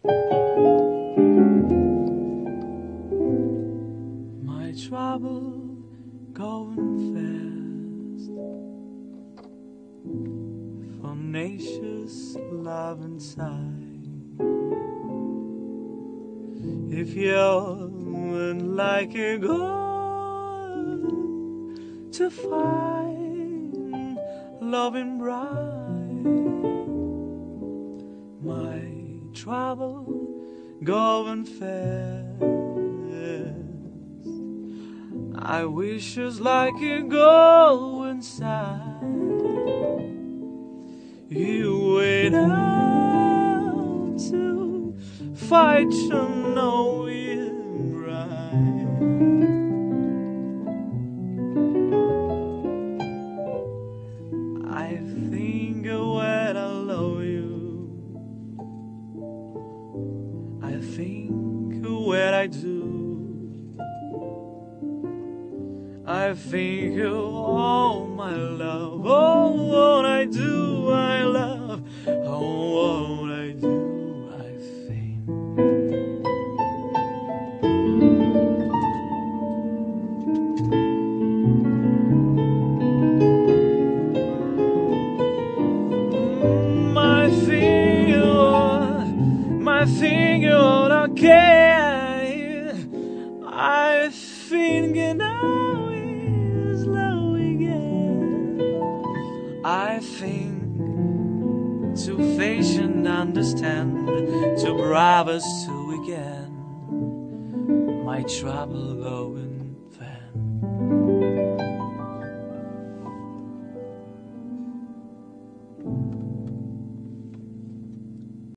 My trouble going fast for nature's love inside. If you would like a goal to find loving bright, my trouble going fast. I wish just like you go inside. You wait out to fight your knowing right. I think when I love you, I think when I do, I think of all my love, oh, what I do, I love, oh, what I do, I think. My finger on okay, I think now is low again. I think to face and understand, to bribe us to again. My trouble going